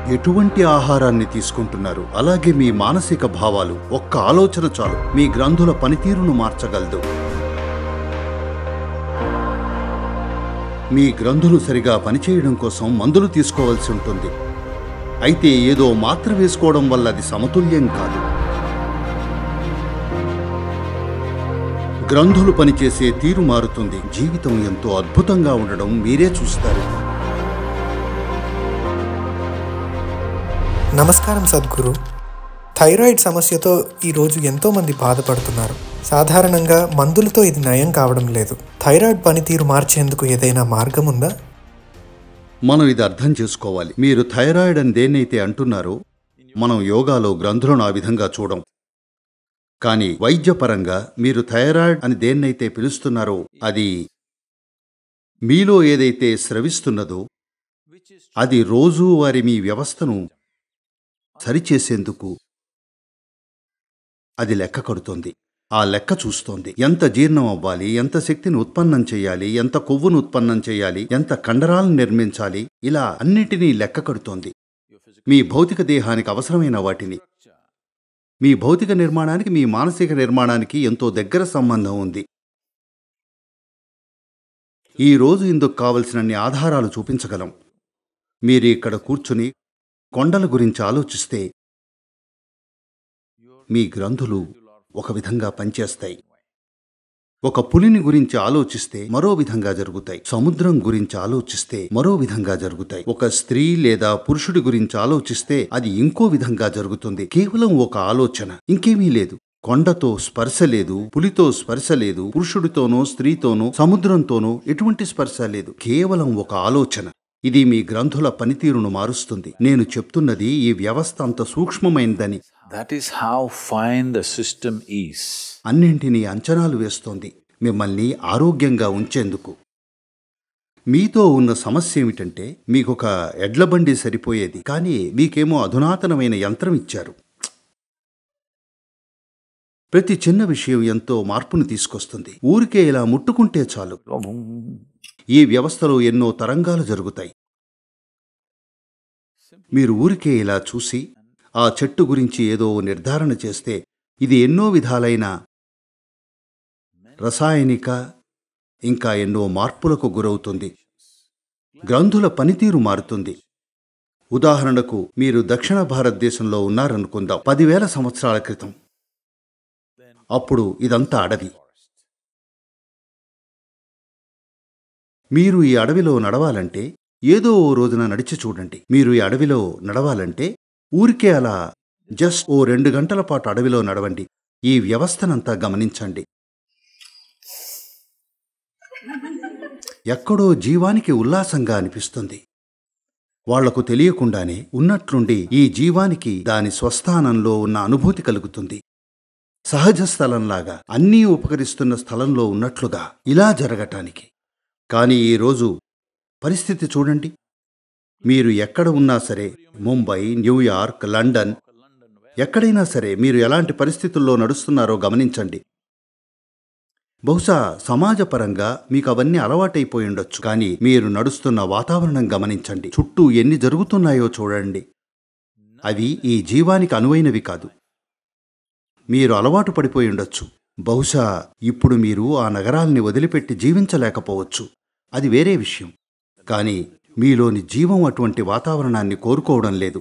ఎటువంటి ఆహారాన్ని తీసుకుంటున్నారు, అలాగే మీ మానసిక భావాలు, ఒక్క ఆలోచన చాలు మీ గ్రంథుల పనితీరును మార్చగలదు. మీ గ్రంథులు సరిగా పనిచేయడం కోసం మందులు తీసుకోవాల్సి ఉంటుంది. అయితే ఏదో మాత్ర వేసుకోవడం వల్ల అది సమతుల్యం కాదు. గ్రంథులు పనిచేసే తీరు మారుతుంది. జీవితం ఎంతో అద్భుతంగా ఉండడం మీరే చూస్తారు. నమస్కారం సద్గురు. థైరాయిడ్ సమస్యతో ఈరోజు ఎంతోమంది బాధపడుతున్నారు. సాధారణంగా మందులతో ఇది నయం కావడం లేదు. థైరాయిడ్ పనితీరు మార్చేందుకు ఏదైనా మార్గం ఉందా? మనం ఇది అర్థం చేసుకోవాలి. మీరు థైరాయిడ్ అని దేన్నైతే అంటున్నారో, మనం యోగాలో గ్రంథులను ఆ విధంగా చూడం. కానీ వైద్యపరంగా మీరు థైరాయిడ్ అని దేన్నైతే పిలుస్తున్నారో, అది మీలో ఏదైతే స్రవిస్తున్నదో అది రోజువారీ మీ వ్యవస్థను సరిచేసేందుకు అది లెక్క కడుతోంది. ఆ లెక్క చూస్తోంది. ఎంత జీర్ణం అవ్వాలి, ఎంత శక్తిని ఉత్పన్నం చేయాలి, ఎంత కొవ్వును ఉత్పన్నం చేయాలి, ఎంత కండరాలను నిర్మించాలి, ఇలా అన్నిటినీ లెక్క కడుతోంది. మీ భౌతిక దేహానికి అవసరమైన వాటిని. మీ భౌతిక నిర్మాణానికి మీ మానసిక నిర్మాణానికి ఎంతో దగ్గర సంబంధం ఉంది. ఈరోజు ఇందుకు కావలసినన్ని ఆధారాలు చూపించగలం. మీరు ఇక్కడ కూర్చుని కొండల గురించి ఆలోచిస్తే మీ గ్రంథులు ఒక విధంగా పనిచేస్తాయి. ఒక పులిని గురించి ఆలోచిస్తే మరో విధంగా జరుగుతాయి. సముద్రం గురించి ఆలోచిస్తే మరో విధంగా జరుగుతాయి. ఒక స్త్రీ లేదా పురుషుడి గురించి ఆలోచిస్తే అది ఇంకో విధంగా జరుగుతుంది. కేవలం ఒక ఆలోచన, ఇంకేమీ లేదు. కొండతో స్పర్శ లేదు, పులితో స్పర్శ లేదు, పురుషుడితోనో స్త్రీతోనో సముద్రంతోనో ఎటువంటి స్పర్శ లేదు. కేవలం ఒక ఆలోచన. ఇది మీ గ్రంథుల పనితీరును మారుస్తుంది. నేను చెప్తున్నది ఈ వ్యవస్థ అంత సూక్ష్మమైందని. That is how fine the system is. అన్నింటినీ అంచనాలు వేస్తోంది మిమ్మల్ని ఆరోగ్యంగా ఉంచేందుకు. మీతో ఉన్న సమస్య ఏమిటంటే, మీకొక ఎడ్లబండి సరిపోయేది, కానీ మీకేమో అధునాతనమైన యంత్రం ఇచ్చారు. ప్రతి చిన్న విషయం ఎంతో మార్పును తీసుకొస్తుంది. ఊరికే ఇలా ముట్టుకుంటే చాలు. ఈ వ్యవస్థలో ఎన్నో తరంగాలు జరుగుతాయి. మీరు ఊరికే ఇలా చూసి ఆ చెట్టు గురించి ఏదో నిర్ధారణ చేస్తే ఇది ఎన్నో విధాలైన రసాయనిక ఇంకా ఎన్నో మార్పులకు గురవుతుంది. గ్రంథుల పనితీరు మారుతుంది. ఉదాహరణకు, మీరు దక్షిణ భారతదేశంలో ఉన్నారనుకుందాం. 10,000 సంవత్సరాల క్రితం. అప్పుడు ఇదంతా అడవి. మీరు ఈ అడవిలో నడవాలంటే ఏదో ఓ రోజున నడిచి చూడండి. మీరు ఈ అడవిలో నడవాలంటే ఊరికే అలా జస్ట్ ఓ 2 గంటల పాటు అడవిలో నడవండి. ఈ వ్యవస్థనంతా గమనించండి. ఎక్కడో జీవానికి ఉల్లాసంగా అనిపిస్తుంది. వాళ్లకు తెలియకుండానే ఉన్నట్లుండి ఈ జీవానికి దాని స్వస్థానంలో ఉన్న అనుభూతి కలుగుతుంది. సహజ స్థలంలాగా, అన్నీ ఉపకరిస్తున్న స్థలంలో ఉన్నట్లుగా ఇలా జరగటానికి. కానీ ఈరోజు పరిస్థితి చూడండి. మీరు ఎక్కడ ఉన్నా సరే, ముంబై, న్యూయార్క్, లండన్, ఎక్కడైనా సరే మీరు ఎలాంటి పరిస్థితుల్లో నడుస్తున్నారో గమనించండి. బహుశా సమాజపరంగా మీకు అవన్నీ అలవాటైపోయి ఉండొచ్చు. కానీ మీరు నడుస్తున్న వాతావరణం గమనించండి. చుట్టూ ఎన్ని జరుగుతున్నాయో చూడండి. అవి ఈ జీవానికి అనువైనవి కాదు. మీరు అలవాటు పడిపోయి ఉండొచ్చు. బహుశా ఇప్పుడు మీరు ఆ నగరాల్ని వదిలిపెట్టి జీవించలేకపోవచ్చు. అది వేరే విషయం. కానీ మీలోని జీవం అటువంటి వాతావరణాన్ని కోరుకోవడం లేదు.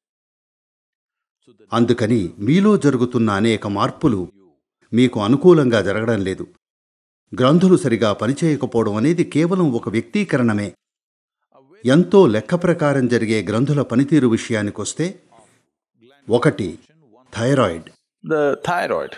అందుకని మీలో జరుగుతున్న అనేక మార్పులు మీకు అనుకూలంగా జరగడం లేదు. గ్రంథులు సరిగా పనిచేయకపోవడం అనేది కేవలం ఒక వ్యక్తీకరణమే. ఎంతో లెక్క ప్రకారం జరిగే గ్రంథుల పనితీరు విషయానికొస్తే, 1 థైరాయిడ్. The thyroid.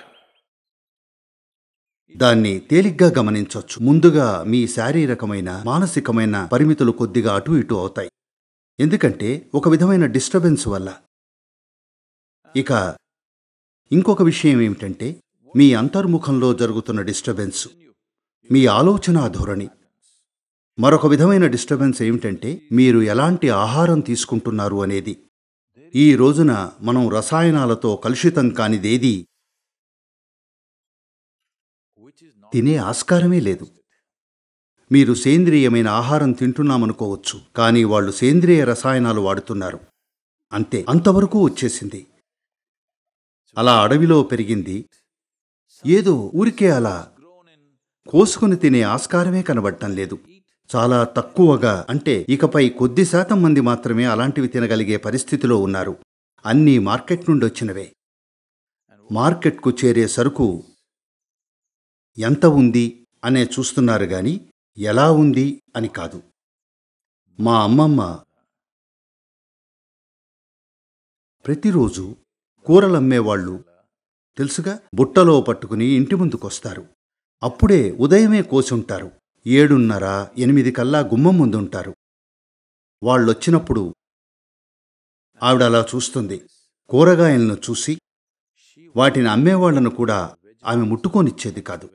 దాన్ని తేలిగ్గా గమనించొచ్చు. ముందుగా మీ శారీరకమైన, మానసికమైన పరిమితులు కొద్దిగా అటు ఇటు అవుతాయి. ఎందుకంటే ఒక విధమైన డిస్టర్బెన్స్ వల్ల. ఇక ఇంకొక విషయం ఏమిటంటే, మీ అంతర్ముఖంలో జరుగుతున్న డిస్టర్బెన్స్, మీ ఆలోచన ధోరణి. మరొక విధమైన డిస్టర్బెన్స్ ఏమిటంటే, మీరు ఎలాంటి ఆహారం తీసుకుంటున్నారు అనేది. ఈ రోజున మనం రసాయనాలతో కలుషితం కానిదేదీ తినే ఆస్కారమే లేదు. మీరు సేంద్రియమైన ఆహారం తింటున్నామనుకోవచ్చు, కానీ వాళ్ళు సేంద్రియ రసాయనాలు వాడుతున్నారు. అంతే, అంతవరకు వచ్చేసింది. అలా అడవిలో పెరిగింది. ఏదో ఊరికే అలా కోసుకుని తినే ఆస్కారమే కనబడటం లేదు. చాలా తక్కువగా, అంటే ఇకపై కొద్ది శాతం మంది మాత్రమే అలాంటివి తినగలిగే పరిస్థితిలో ఉన్నారు. అన్నీ మార్కెట్ నుండి వచ్చినవే. మార్కెట్కు చేరే సరుకు ఎంత ఉంది అనే చూస్తున్నారు గాని ఎలా ఉంది అని కాదు. మా అమ్మమ్మ ప్రతిరోజు కూరలమ్మేవాళ్ళు తెలుసుగా, బుట్టలో పట్టుకుని ఇంటి ముందుకొస్తారు. అప్పుడే ఉదయమే కోసుంటారు. 7:30, 8 కల్లా గుమ్మం ముందుంటారు. వాళ్ళొచ్చినప్పుడు ఆవిడ అలా చూస్తుంది. కూరగాయలను చూసి వాటిని అమ్మేవాళ్లను కూడా ఆమె ముట్టుకోనిచ్చేది కాదు.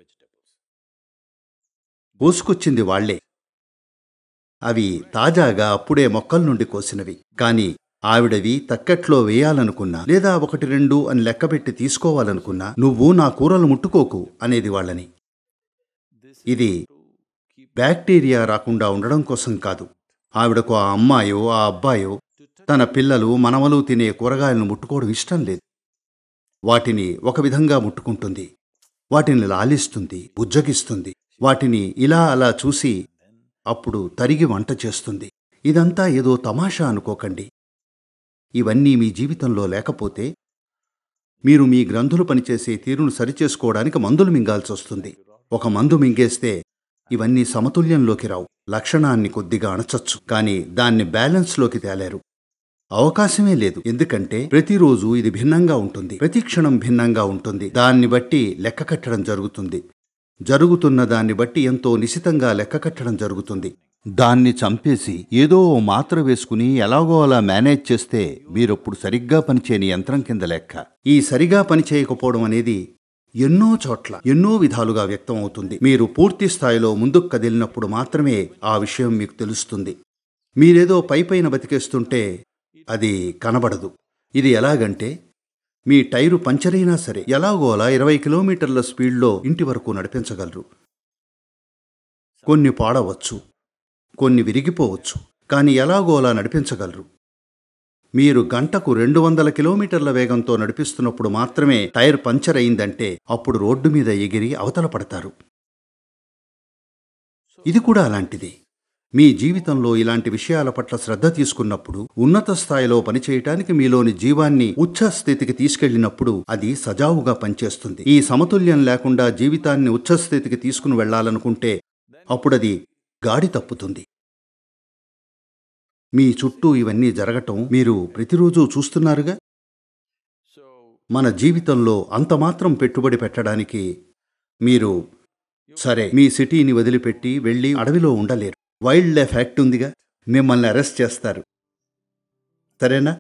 కోసుకొచ్చింది వాళ్లే. అవి తాజాగా అప్పుడే మొక్కల నుండి కోసినవి. కాని ఆవిడవి తక్కెట్లో వేయాలనుకున్నా, లేదా 1, 2 అని లెక్కపెట్టి తీసుకోవాలనుకున్నా, నువ్వు నా కూరలు ముట్టుకోకు అనేది వాళ్ళని. ఇది బ్యాక్టీరియా రాకుండా ఉండడం కోసం కాదు. ఆవిడకు ఆ అమ్మాయో ఆ అబ్బాయో తన పిల్లలు మనవలు తినే కూరగాయలను ముట్టుకోవడం ఇష్టం లేదు. వాటిని ఒక విధంగా ముట్టుకుంటుంది, వాటిని లాలిస్తుంది, బుజ్జగిస్తుంది, వాటిని ఇలా అలా చూసి అప్పుడు తరిగి వంట చేస్తుంది. ఇదంతా ఏదో తమాషా అనుకోకండి. ఇవన్నీ మీ జీవితంలో లేకపోతే మీరు మీ గ్రంథులు పనిచేసే తీరును సరిచేసుకోవడానికి మందులు మింగాల్సొస్తుంది. ఒక మందు మింగేస్తే ఇవన్నీ సమతుల్యంలోకి రావు. లక్షణాన్ని కొద్దిగా అణచచ్చు, కానీ దాన్ని బ్యాలెన్స్లోకి తేలేరు. అవకాశమే లేదు. ఎందుకంటే ప్రతిరోజు ఇది భిన్నంగా ఉంటుంది, ప్రతి క్షణం భిన్నంగా ఉంటుంది. దాన్ని బట్టి లెక్క కట్టడం జరుగుతుంది. జరుగుతున్న దాన్ని బట్టి ఎంతో నిశితంగా లెక్క కట్టడం జరుగుతుంది. దాన్ని చంపేసి ఏదో మాత్ర వేసుకుని ఎలాగో అలా మేనేజ్ చేస్తే మీరప్పుడు సరిగ్గా పనిచేయని యంత్రం కింద లెక్క. ఈ సరిగా పనిచేయకపోవడం అనేది ఎన్నో చోట్ల ఎన్నో విధాలుగా వ్యక్తం అవుతుంది. మీరు పూర్తి స్థాయిలో ముందుకు కదిలినప్పుడు మాత్రమే ఆ విషయం మీకు తెలుస్తుంది. మీరేదో పైపైన బతికేస్తుంటే అది కనబడదు. ఇది ఎలాగంటే, మీ టైరు పంచరైనా సరే ఎలాగో అలా 20 కిలోమీటర్ల స్పీడ్లో ఇంటి వరకు నడిపించగలరు. కొన్ని పాడవచ్చు, కొన్ని విరిగిపోవచ్చు, కానీ ఎలాగో అలా నడిపించగలరు. మీరు గంటకు 200 కిలోమీటర్ల వేగంతో నడిపిస్తున్నప్పుడు మాత్రమే టైర్ పంచర్ అయిందంటే అప్పుడు రోడ్డు మీద ఎగిరి అవతల పడతారు. ఇది కూడా అలాంటిదే. మీ జీవితంలో ఇలాంటి విషయాల పట్ల శ్రద్ధ తీసుకున్నప్పుడు, ఉన్నత స్థాయిలో పనిచేయటానికి మీలోని జీవాన్ని ఉచ్ఛ స్థితికి తీసుకెళ్లినప్పుడు అది సజావుగా పనిచేస్తుంది. ఈ సమతుల్యం లేకుండా జీవితాన్ని ఉచ్ఛ స్థితికి తీసుకుని వెళ్లాలనుకుంటే అప్పుడది గాడి తప్పుతుంది. మీ చుట్టూ ఇవన్నీ జరగటం మీరు ప్రతిరోజూ చూస్తున్నారుగా. మన జీవితంలో అంతమాత్రం పెట్టుబడి పెట్టడానికి మీరు సరే మీ సిటీని వదిలిపెట్టి వెళ్ళి అడవిలో ఉండలేరు. వైల్డ్ లైఫ్ యాక్ట్ ఉందిగా, మిమ్మల్ని అరెస్ట్ చేస్తారు. సరేనా?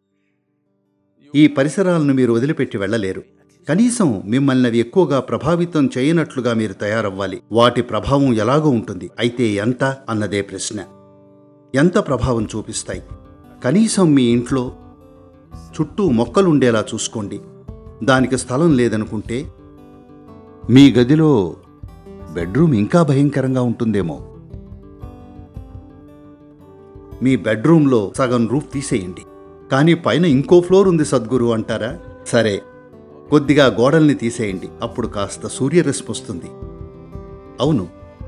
ఈ పరిసరాలను మీరు వదిలిపెట్టి వెళ్ళలేరు. కనీసం మిమ్మల్ని అవి ఎక్కువగా ప్రభావితం చేయనట్లుగా మీరు తయారవ్వాలి. వాటి ప్రభావం ఎలాగో ఉంటుంది, అయితే ఎంత అన్నదే ప్రశ్న. ఎంత ప్రభావం చూపిస్తాయి? కనీసం మీ ఇంట్లో చుట్టూ మొక్కలుండేలా చూసుకోండి. దానికి స్థలం లేదనుకుంటే మీ గదిలో బెడ్రూమ్ ఇంకా భయంకరంగా ఉంటుందేమో. మీ బెడ్రూమ్లో సగం రూఫ్ తీసేయండి, కానీ పైన ఇంకో ఫ్లోర్ ఉంది సద్గురు అంటారా? సరే, కొద్దిగా గోడల్ని తీసేయండి, అప్పుడు కాస్త సూర్యరశ్మి వస్తుంది. అవును,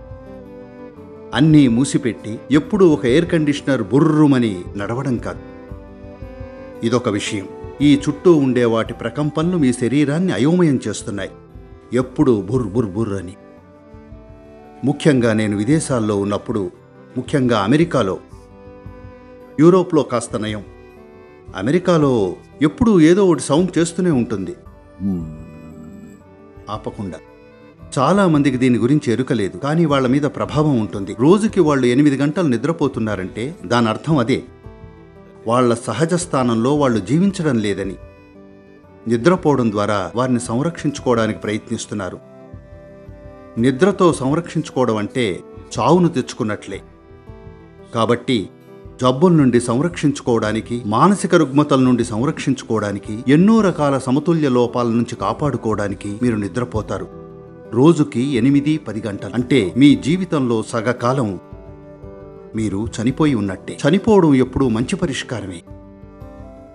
అన్నీ మూసిపెట్టి ఎప్పుడూ ఒక ఎయిర్ కండిషనర్ బుర్రుమని నడవడం కాదు. ఇదొక విషయం. ఈ చుట్టూ ఉండే వాటి ప్రకంపనలు మీ శరీరాన్ని అయోమయం చేస్తున్నాయి. ఎప్పుడూ బుర్ బుర్ బుర్ అని. ముఖ్యంగా నేను విదేశాల్లో ఉన్నప్పుడు, ముఖ్యంగా అమెరికాలో, యూరోప్లో కాస్త నయం. అమెరికాలో ఎప్పుడూ ఏదో ఒకటి సౌండ్ చేస్తూనే ఉంటుంది ఆపకుండా. చాలా మందికి దీని గురించి ఎరుకలేదు, కానీ వాళ్ల మీద ప్రభావం ఉంటుంది. రోజుకి వాళ్ళు 8 గంటలు నిద్రపోతున్నారంటే దాని అర్థం అదే. వాళ్ల సహజ స్థానంలో వాళ్ళు జీవించడం లేదని. నిద్రపోవడం ద్వారా వారిని సంరక్షించుకోవడానికి ప్రయత్నిస్తున్నారు. నిద్రతో సంరక్షించుకోవడం అంటే చావును తెచ్చుకున్నట్లే. కాబట్టి జబ్బుల నుండి సంరక్షించుకోవడానికి, మానసిక రుగ్మతల నుండి సంరక్షించుకోవడానికి, ఎన్నో రకాల సమతుల్య లోపాల నుంచి కాపాడుకోవడానికి మీరు నిద్రపోతారు. రోజుకి 8-10 గంటలు. అంటే మీ జీవితంలో సగకాలం మీరు చనిపోయి ఉన్నట్టే. చనిపోవడం ఎప్పుడూ మంచి పరిష్కారమే.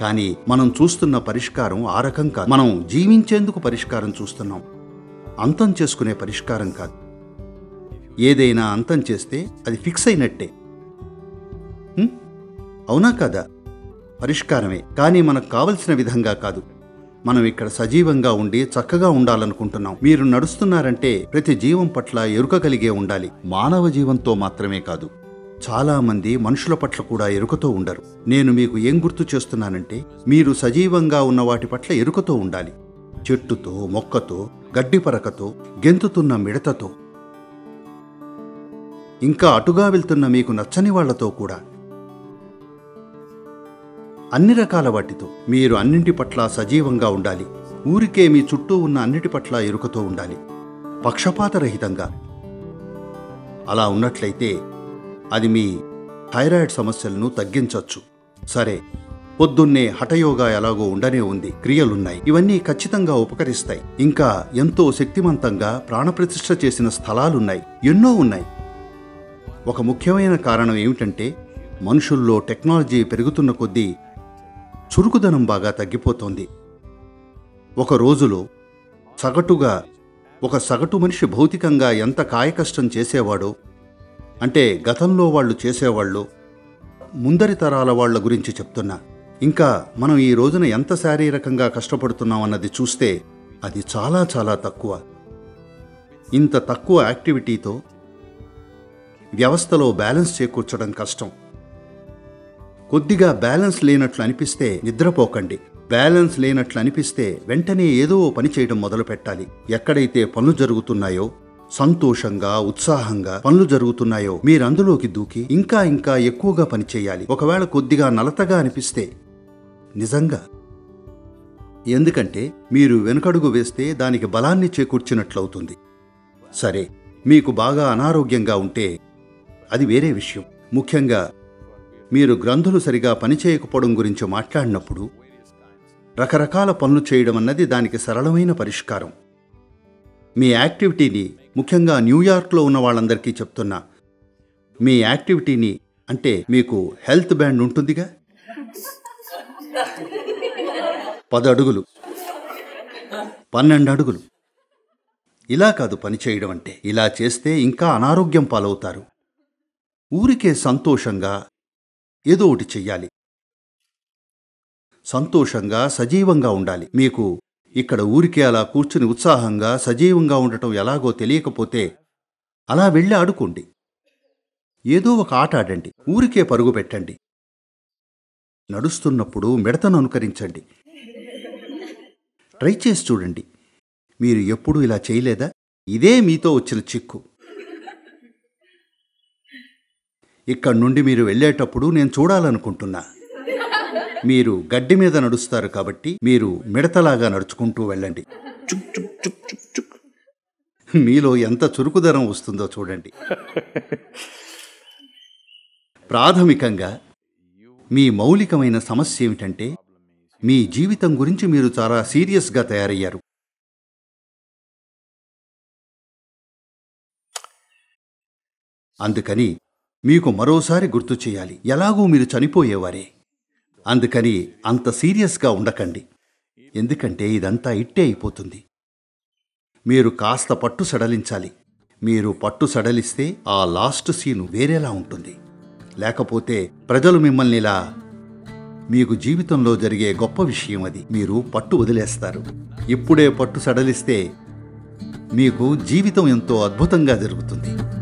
కానీ మనం చూస్తున్న పరిష్కారం ఆ రకం కాదు. మనం జీవించేందుకు పరిష్కారం చూస్తున్నాం, అంతం చేసుకునే పరిష్కారం కాదు. ఏదైనా అంతం చేస్తే అది ఫిక్స్ అయినట్టే. అవునా కదా? పరిష్కారమే, కానీ మనకు కావలసిన విధంగా కాదు. మనం ఇక్కడ సజీవంగా ఉండి చక్కగా ఉండాలనుకుంటున్నాం. మీరు నడుస్తున్నారంటే ప్రతి జీవం పట్ల ఎరుక కలిగే ఉండాలి. మానవ జీవంతో మాత్రమే కాదు, చాలా మంది మనుషుల పట్ల కూడా ఎరుకతో ఉండరు. నేను మీకు ఏం గుర్తు చేస్తున్నానంటే, మీరు సజీవంగా ఉన్న వాటి పట్ల ఎరుకతో ఉండాలి. చెట్టుతో, మొక్కతో, గడ్డిపరకతో, గెంతుతున్న మిడతతో, ఇంకా అటుగా వెళ్తున్న మీకు నచ్చని వాళ్లతో కూడా, అన్ని రకాల వాటితో మీరు అన్నింటి పట్ల సజీవంగా ఉండాలి. ఊరికే మీ చుట్టూ ఉన్న అన్నిటి పట్ల ఎరుకతో ఉండాలి, పక్షపాతరహితంగా. అలా ఉన్నట్లయితే అది మీ థైరాయిడ్ సమస్యలను తగ్గించవచ్చు. సరే, పొద్దున్నే హఠయోగా ఎలాగో ఉండనే ఉంది, క్రియలున్నాయి, ఇవన్నీ ఖచ్చితంగా ఉపకరిస్తాయి. ఇంకా ఎంతో శక్తివంతంగా ప్రాణప్రతిష్ఠ చేసిన స్థలాలున్నాయి, ఎన్నో ఉన్నాయి. ఒక ముఖ్యమైన కారణం ఏమిటంటే, మనుషుల్లో టెక్నాలజీ పెరుగుతున్న కొద్దీ చురుకుదనం బాగా తగ్గిపోతోంది. ఒక రోజులో సగటుగా ఒక సగటు మనిషి భౌతికంగా ఎంత కాయకష్టం చేసేవాడో, అంటే గతంలో వాళ్ళు చేసేవాళ్ళు, ముందరి తరాల వాళ్ల గురించి చెప్తున్నా. ఇంకా మనం ఈ రోజున ఎంత శారీరకంగా కష్టపడుతున్నాం అన్నది చూస్తే అది చాలా చాలా తక్కువ. ఇంత తక్కువ యాక్టివిటీతో వ్యవస్థలో బ్యాలెన్స్ చేకూర్చడం కష్టం. కొద్దిగా బ్యాలెన్స్ లేనట్లు అనిపిస్తే నిద్రపోకండి. బ్యాలెన్స్ లేనట్లు అనిపిస్తే వెంటనే ఏదో పని చేయడం మొదలు పెట్టాలి. ఎక్కడైతే పనులు జరుగుతున్నాయో, సంతోషంగా, ఉత్సాహంగా పనులు జరుగుతున్నాయో, మీరందులోకి దూకి ఇంకా ఇంకా ఎక్కువగా పనిచేయాలి. ఒకవేళ కొద్దిగా నలతగా అనిపిస్తే నిజంగా, ఎందుకంటే మీరు వెనుకడుగు వేస్తే దానికి బలాన్ని చేకూర్చినట్లవుతుంది. సరే, మీకు బాగా అనారోగ్యంగా ఉంటే అది వేరే విషయం. ముఖ్యంగా మీరు గ్రంథులు సరిగా పనిచేయకపోవడం గురించి మాట్లాడినప్పుడు రకరకాల పనులు చేయడం అన్నది దానికి సరళమైన పరిష్కారం. మీ యాక్టివిటీని, ముఖ్యంగా న్యూయార్క్లో ఉన్న వాళ్ళందరికీ చెప్తున్నా, మీ యాక్టివిటీని, అంటే మీకు హెల్త్ బ్యాండ్ ఉంటుందిగా, 10 అడుగులు, 12 అడుగులు, ఇలా కాదు పనిచేయడం అంటే. ఇలా చేస్తే ఇంకా అనారోగ్యం పాలవుతారు. ఊరికే సంతోషంగా ఏదో ఒకటి చెయ్యాలి. సంతోషంగా, సజీవంగా ఉండాలి. మీకు ఇక్కడ ఊరికే అలా కూర్చుని ఉత్సాహంగా, సజీవంగా ఉండటం ఎలాగో తెలియకపోతే అలా వెళ్ళి ఆడుకోండి. ఏదో ఒక ఆట ఆడండి, ఊరికే పరుగు పెట్టండి. నడుస్తున్నప్పుడు మిడతను అనుకరించండి. ట్రై చేసి చూడండి. మీరు ఎప్పుడూ ఇలా చేయలేదా? ఇదే మీతో వచ్చిన చిక్కు. ఇక్కడి నుండి మీరు వెళ్ళేటప్పుడు నేను చూడాలనుకుంటున్నా. మీరు గడ్డి మీద నడుస్తారు కాబట్టి మీరు మిడతలాగా నడుచుకుంటూ వెళ్ళండి. చుక్ చుక్ చుక్ చుక్ చుక్. మీలో ఎంత చురుకుదనం వస్తుందో చూడండి. ప్రాథమికంగా మీ మౌలికమైన సమస్య ఏమిటంటే, మీ జీవితం గురించి మీరు చాలా సీరియస్గా తయారయ్యారు. అందుకని మీకు మరోసారి గుర్తు చేయాలి, ఎలాగూ మీరు చనిపోయేవారే. అందుకని అంత సీరియస్గా ఉండకండి, ఎందుకంటే ఇదంతా ఇట్టే అయిపోతుంది. మీరు కాస్త పట్టు సడలించాలి. మీరు పట్టు సడలిస్తే ఆ లాస్ట్ సీను వేరేలా ఉంటుంది. లేకపోతే ప్రజలు మిమ్మల్ని ఇలా, మీకు జీవితంలో జరిగే గొప్ప విషయం అది, మీరు పట్టు వదిలేస్తారు. ఇప్పుడే పట్టు సడలిస్తే మీకు జీవితం ఎంతో అద్భుతంగా జరుగుతుంది.